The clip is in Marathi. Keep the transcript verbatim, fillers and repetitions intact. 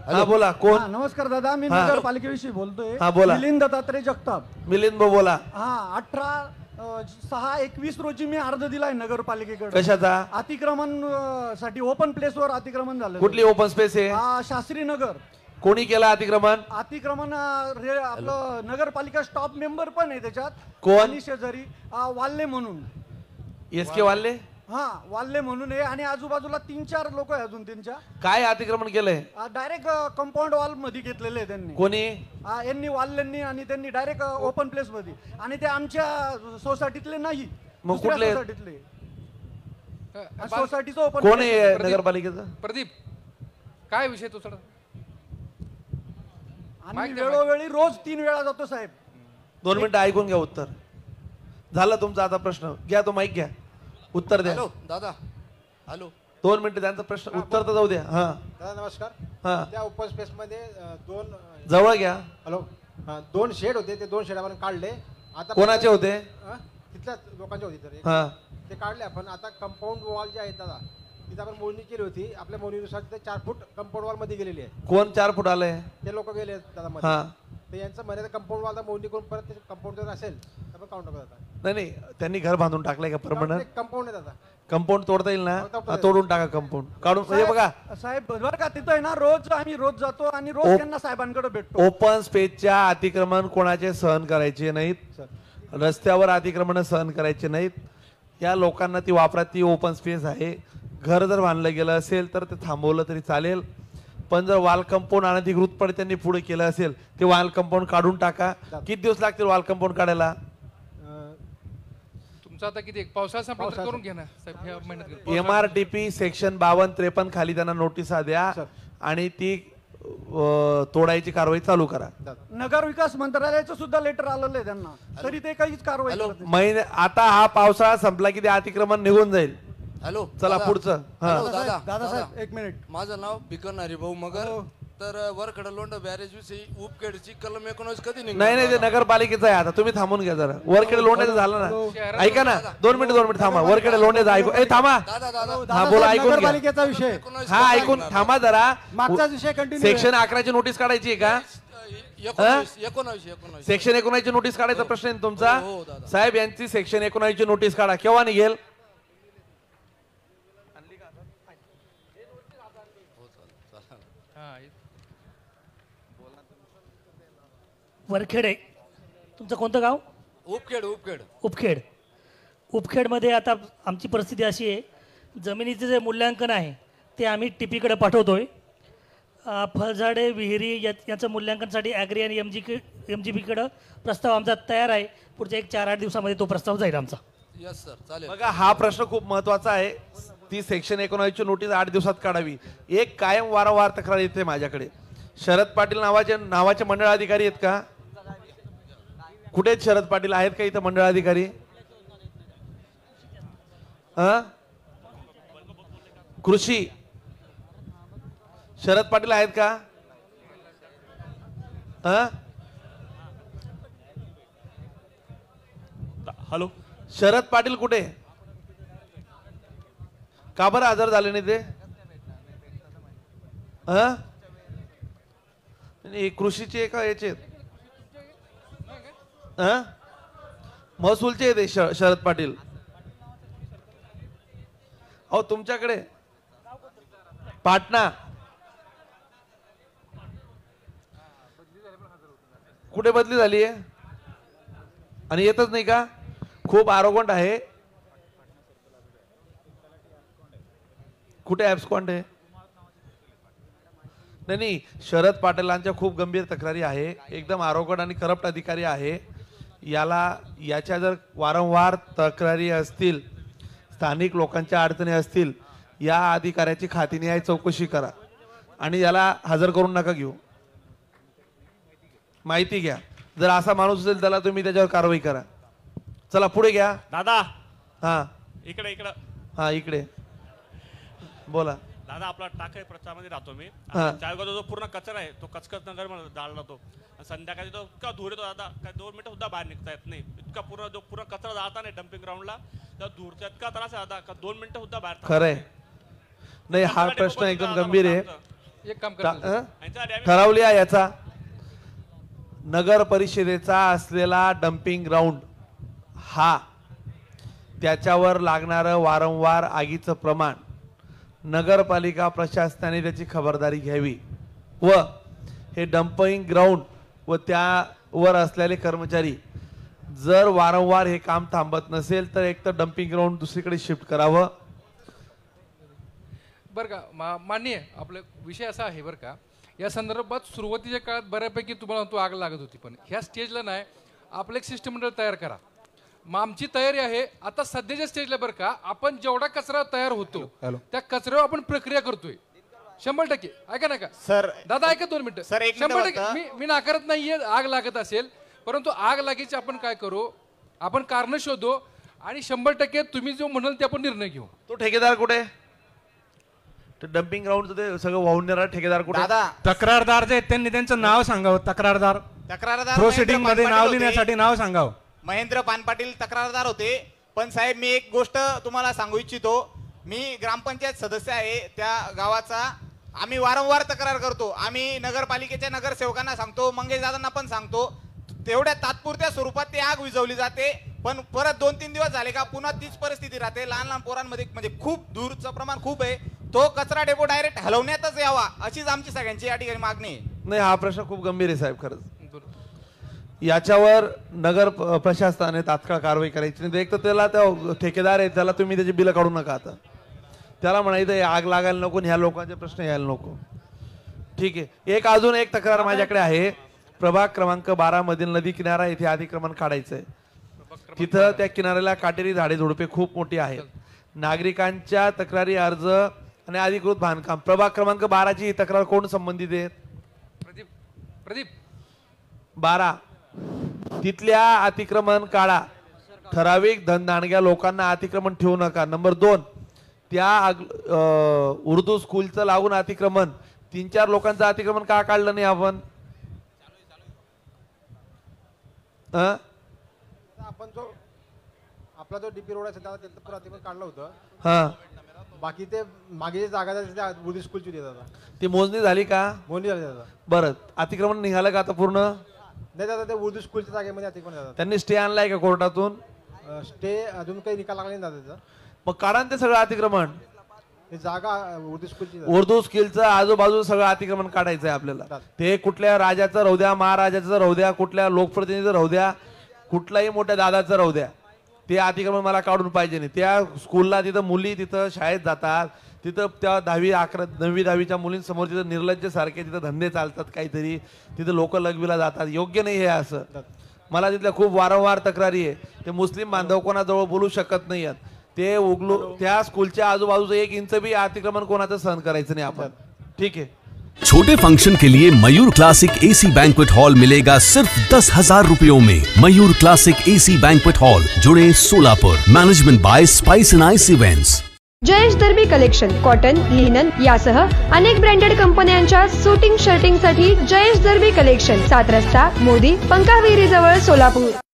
हा बोला कोण? हा, नमस्कार दादा, मी हा. नगरपालिकेविषयी बोलतोय. हा, बोला. मिलिंद दत्तात्रय जगताप. मिलिंद भाऊ बोला. हा, अठरा अ, सहा एकवीस रोजी मी अर्ज दिलाय नगरपालिकेकडे. कशाचा? अतिक्रमण अ, साठी ओपन प्लेसवर अतिक्रमण झालं. कुठली ओपन स्पेस आहे? हा, शास्त्री नगर. कोणी केलं अतिक्रमण? अतिक्रमण अ, रे- आपलं नगरपालिका स्टॉप मेंबर पण आहे त्याच्यात. कोण? आणि शेजारी अ, वाल्ले म्हणून. एस के वाल्ले. हा, वाल्ले म्हणून आहे आणि आजूबाजूला तीन चार लोक आहे अजून त्यांच्या. काय अतिक्रमण केलंय? डायरेक्ट कंपाऊंड वॉल मध्ये घेतलेले आहे त्यांनी. कोणी? हा, यांनी वाल्ल्यांनी आणि त्यांनी डायरेक्ट ओपन प्लेस मध्ये. आणि ते आमच्या सोसायटीतले नाही, मग दुसऱ्या कुठले? सोसायटीतले. अ, सोसायटीचं ओपन कोण प्लेस. आहे प्रदीप. नगरपालिकेचं? प्रदीप काय विषय तो सर? आणि माहिती आहे, वेळोवेळी रोज तीन वेळा जातो साहेब. दोन मिनिटं ऐकून घ्या उत्तर. झालं तुमचा आता प्रश्न. घ्या तो माईक घ्या, उत्तर द्या. हॅलो दादा. हॅलो. दोन मिनिटं त्यांचा प्रश्न उत्तर तर जाऊ द्या. हा दादा नमस्कार. हा त्या ओपन स्पेस मध्ये अ, दोन अ, जवळ घ्या. हॅलो हा, दोन शेड होते, ते दोन शेड आपण काढले. आता कोणाचे होते? अ, तिथल्या लोकांचे होते तर हा ते काढले आपण. आता कंपाऊंड वॉल जे आहेत दादा, तिथे आपण मोजणी केली होती. आपल्या मोजणीनुसार तिथे चार फूट कंपाऊंड वॉल मध्ये गेलेली आहे. कोण चार फूट आलंय? ते लोक गेले आहेत दादा हा मध्ये. तर यांचं म्हणे कंपाऊंड वॉल मोजणी करून परत कंपाऊंड जर असेल तर आपण काउंट करत आता. नाही नाही त्यांनी घर बांधून टाकलंय का परमनंट? कंपाऊंड आहे दादा. कंपाऊंड तोडता येईल ना? तोडता हा, येईल. तोडून टाका कंपाऊंड काढून. म्हणजे साहेब- बघा, साहेब बरोबर का, तिथं आहे ना रोज आम्ही रोज जातो आणि रोज ओप- त्यांना साहेबांकडे भेटतो. ओपन स्पेसच्या अतिक्रमण कोणाचे सहन करायचे नाहीत. रस्त्यावर अतिक्रमण सहन करायचे नाहीत. या लोकांना ती वापरात ती ओपन स्पेस आहे. घर जर बांधलं गेलं असेल तर ते थांबवलं तरी चालेल, पण जर वाल कंपाऊंड अनधिकृतपणे त्यांनी पुढे केलं असेल ते वाल कंपाऊंड काढून टाका. किती दिवस लागतील वाल कंपाऊंड काढायला? अ, तुमचं आता किती एक पावसाळा संपला तर करून घ्या ना साहेब ह्या महिन्यात घेऊ. M R T P section बावन्न त्रेपन्न खाली त्यांना नोटिसा द्या सर. आणि ती अ, तोडायची कारवाई चालू करा. नगर विकास मंत्रालयाचं सुद्धा लेटर आलेलं आहे त्यांना, तरी ते काहीच कारवाई हॅलो. करत नाही. महिने आता हा पावसाळा संपला की ते अतिक्रमण निघून जाईल. हॅलो चला दादा. पुढचं. हा हॅलो, दादा दादा साहेब, दादा दादा. साहेब एक मिनिट. माझं नाव भिकन हरिभाऊ मगर. तर वरखड लोंढ बॅरेज विषयी उपकेडची कलम एकोणीस कधी निघणार? नाही नाही ते नगरपालिकेचं आहे. आता तुम्ही थांबून घ्या जरा. वरकडे लोंढ्याचं झालं ना, ऐका ना दोन मिनिट दोन मिनिट थांबा. वरकडे लोंढ्याचं ऐकू. ए थांबा. दादा दादा हा बोला, ऐकून घ्या. नगरपालिकेचा विषय एकोणीस हा ऐकून थांबा जरा. मागचाच विषय कंटिन्यू. सेक्शन अकराची नोटीस काढायची आहे का? एकोणीस एकोणीस एकोणीस सेक्शन एकोणाची नोटीस काढायचा प्रश्न आहे ना तुमचा? हो, हो, दादा. साहेब यांची सेक्शन एकोणाची नोटीस काढा. केव्हा निघेल? हा, वरखेड आहे तुमचं. कोणतं गाव? उपकेड उपकेड उपखेड. उपखेडमध्ये आता आमची परिस्थिती अशी आहे, जमिनीचं जे मूल्यांकन आहे ते आम्ही टीपीकडे पाठवतोय. अ, फळझाडे विहिरी या याचं मूल्यांकनसाठी ॲग्री आणि M G K M G बीकडं प्रस्ताव आमचा तयार आहे. पुढच्या एक चार आठ दिवसामध्ये तो प्रस्ताव जाईल आमचा. यस सर चालेल. बघा हा प्रश्न खूप महत्वाचा आहे. ती सेक्शन एकोणावीसची नोटीस आठ दिवसात काढावी. एक कायम वारंवार तक्रार येते माझ्याकडे. शरद पाटील नावाचे नावाचे मंडळ अधिकारी आहेत का? कुठे आहेत शरद पाटील? आहेत का इथं मंडळ अधिकारी? हा कृषी शरद पाटील आहेत का? हा हॅलो शरद पाटील कुठे? का बरं हजर झाले नाही ते? हा नाही, कृषीचे का याचे? हा महसूलचे आहेत हे श- शरद पाटील. अहो तुमच्याकडे पाटणा कुठे बदली झाली आहे आणि येतच नाही का? खूप आरोगंट आहे. कुठे ॲब्सकॉन्ट आहे? नाही नाही शरद पाटीलांच्या खूप गंभीर तक्रारी आहे. एकदम आरोगंट आणि करप्ट अधिकारी आहे. याला याच्या जर वारंवार तक्रारी असतील, स्थानिक लोकांच्या अडचणी असतील, या अधिकाऱ्याची खातीन्याय चौकशी करा आणि याला हजर करून नका घेऊ. माहिती घ्या. जर असा माणूस असेल त्याला तुम्ही त्याच्यावर कारवाई करा. चला पुढे घ्या. दादा हा इकडे इकडे हा इकडे बोला. दादा आपला टाकळी प्रचारामध्ये राहतो मी. हा. चाळगावचा जो पूर्ण कचरा आहे तो कचकच नगर मध्ये जाळला जातो. संध्याकाळी तो इतका धूर येतो दादा काय दोन मिनिटं सुद्धा बाहेर निघता येत नाही. इतका पूर्ण जो पूर्ण कचरा जाता नाही डम्पिंग ग्राउंडला त्या धूरचा इतका त्रास आहे दादा का दोन मिनिटं सुद्धा बाहेर थांबता खरंय. येत नाही हा आमच्याकडे प्रश्न बघून एकदम दादा गंभीर आहे. आमचं. एक काम टा- करा हं? यांच्यासाठी आम्ही ठरवली आहे याचा नगर परिषदेचा असलेला डम्पिंग ग्राउंड हा त्याच्यावर लागणारं वारंवार आगीचं प्रमाण नगरपालिका प्रशासनाने त्याची खबरदारी घ्यावी व हे डम्पिंग ग्राउंड व त्यावर असलेले कर्मचारी जर वारंवार हे काम थांबत नसेल तर एक तर डम्पिंग ग्राउंड दुसरीकडे शिफ्ट करावं. बरं का मा मान्य आपला विषय असा आहे बरं का, या संदर्भात सुरुवातीच्या काळात बऱ्यापैकी तुम्हाला तो आग लागत होती, पण ह्या स्टेजला नाही आपलं एक शिष्टमंडळ तयार करा. मग आमची तयारी आहे आता सध्याच्या स्टेजला बरं का, आपण जेवढा कचरा तयार होतो त्या कचऱ्यावर आपण प्रक्रिया करतोय शंभर टक्के. ऐका ना का सर दादा, ऐका दोन मिनिटं. सर, एक मिनिटं शंभर टक्के बघता. मी मी नाकारत नाहीये आग लागत असेल, परंतु आग लागीची आपण काय करू, आपण कारण शोधू आणि शंभर टक्के तुम्ही जो म्हणाल ते आपण निर्णय घेऊ. तो ठेकेदार कुठे? डम्पिंग ग्राउंडचं ते सगळं वाहून नेणार ठेकेदार कुठे? दादा तक्रारदार जे आहेत त्यांनी त्यांचं नाव सांगावं. तक्रारदार तक्रारदार प्रोसिडिंग महेंद्र मध्ये नाव पानपाटील लिहिण्यासाठी होते. नाव सांगावं. महेंद्र पानपाटील तक्रारदार होते. पण साहेब मी एक गोष्ट तुम्हाला सांगू इच्छितो, मी ग्रामपंचायत सदस्य आहे त्या गावाचा. आम्ही वारंवार तक्रार करतो, आम्ही नगरपालिकेच्या नगरसेवकांना सांगतो, मंगेश दादांना पण सांगतो. तेवढ्या तात्पुरत्या स्वरूपात ती आग विझवली जाते, पण परत दोन तीन दिवस झाले का पुन्हा तीच परिस्थिती राहते. लहान लहान पोरांमध्ये म्हणजे खूप दूरचं प्रमाण खूप आहे. तो कचरा डेपो डायरेक्ट हलवण्यातच यावा अशीच आमची सगळ्यांची या ठिकाणी मागणी आहे. नाही, हा प्रश्न खूप गंभीर आहे साहेब. खरंच याच्यावर नगर प- प्रशासनाने तात्काळ कारवाई करायची नाही. एक तर त्याला त्या ठेकेदार आहे त्याला तुम्ही त्याची बिलं काढू नका. आता त्याला म्हणायचं हे आग लागायला नको आणि ह्या लोकांचे प्रश्न यायला नको. ठीक आहे. एक अजून एक तक्रार माझ्याकडे आहे. प्रभाग क्रमांक बारा मधील नदी किनारा येथे अतिक्रमण काढायचंय. तिथं त्या किनाऱ्याला काटेरी झाडे झुडपे खूप मोठी आहेत. नागरिकांच्या तक्रारी अर्ज आणि अधिकृत बांधकाम. प्रभाग क्रमांक बाराची ही तक्रार कोण संबंधित आहे? प्रदीप प्रदीप बारा. तिथल्या अतिक्रमण काढा. ठराविक धनदांडग्या लोकांना अतिक्रमण ठेवू नका. नंबर दोन, त्या अं, उर्दू स्कूलचं लागून अतिक्रमण तीन चार लोकांचं अतिक्रमण का काढलं नाही आपण? अं? आपण जो आपला जो डीपी रोड आहे त्याला त्याचं पुरा अतिक्रमण काढलं होतं. हा, बाकी ते मागे जे जागा आहे त्या उर्दू स्कूलची देत आता ती मोजणी झाली का? मोनी झाली दादा. बरं, अतिक्रमण निघालं का आता पूर्ण? नाही दादा, ते उर्दू स्कूलच्या जागेमध्ये अतिक्रमण जातात. त्यांनी स्टे आणलाय का कोर्टातून? स्टे अजून काही निकाल लागला नाही दादा त्याचा. मग काढा ना ते सगळं अतिक्रमण. हे जागा उर्दू स्कूलची उर्दू स्किलचं आजूबाजू सगळं अतिक्रमण काढायचंय आपल्याला. ते कुठल्या राजाचं राहू द्या, महाराजाचं राहू द्या, कुठल्या लोकप्रतिनिधीचं राहू द्या, कुठल्याही मोठ्या दादाचं राहू द्या, ते अतिक्रमण मला काढून पाहिजे नाही. त्या स्कूलला तिथं मुली तिथं शाळेत जातात, तिथं त्या दहावी अकरा नववी दहावीच्या मुलींसमोर तिथं निर्लज्ज सारखे तिथं धंदे चालतात काहीतरी, तिथं लोक लघवीला जातात. योग्य नाही हे असं. मला तिथल्या खूप वारंवार तक्रारी आहे. ते मुस्लिम बांधव कोणाजवळ बोलू शकत नाही आहेत. ते उगलू त्या स्कूलच्या आजूबाजूचं एक इंच बी अतिक्रमण कोणाचं सहन करायचं नाही आपण. ठीक है। छोटे फंक्शन के लिए Mayur classic AC banquet hall मिलेगा सिर्फ दस हजार रुपयों में। Mayur classic AC banquet hall, जुड़े Solapur. Management by spice and ice events. Jayesh दर्बी कलेक्शन कॉटन, लिनन यासह अनेक ब्रँडेड कंपन्यांच्या सुटिंग शर्टिंग साठी जयेश दर्बी कलेक्शन, सात रस्ता मोदी पंकाविहिरी जवळ सोलापूर।